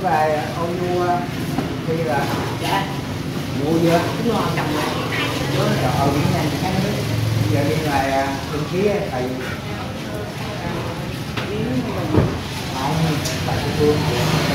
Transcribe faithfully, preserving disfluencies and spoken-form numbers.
về ô mua khi là Dạ. mua chưa? Đúng rồi, chồng rồi. Rồi ở biển nhanh cái nó bây giờ đi ngoài bên phía thầy không phải cái phương